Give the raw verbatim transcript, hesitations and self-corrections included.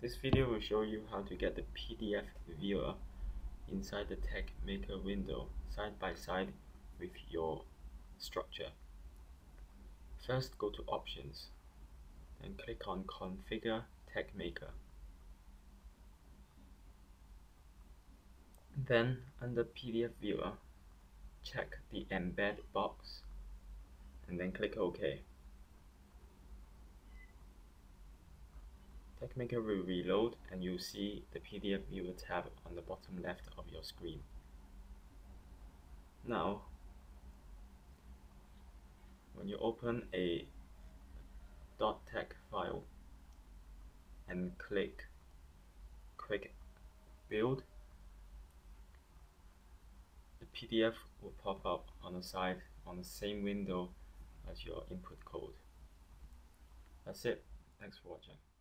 This video will show you how to get the P D F viewer inside the Texmaker window side by side with your structure. First, go to Options, then click on Configure Texmaker. Then, under P D F viewer, check the Embed box and then click OK. Texmaker will reload and you'll see the P D F viewer tab on the bottom left of your screen. Now, when you open a .tex file and click Quick Build, the P D F will pop up on the side on the same window as your input code. That's it. Thanks for watching.